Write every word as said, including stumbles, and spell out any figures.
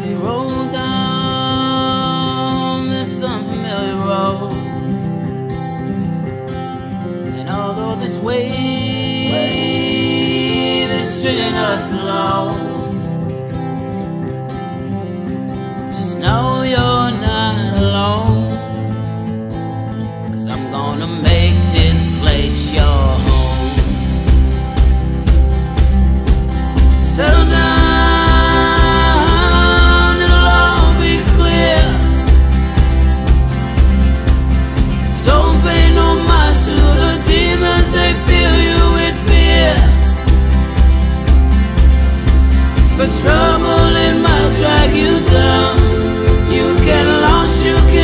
we roll down this unfamiliar road, and although this wave is stringing us along, just know you're not alone, 'cause I'm gonna make this place your home. Settle down, it'll all be clear. Don't pay no mind to the demons, they fill you with fear. But trouble, it might drag you down. You get lost, you can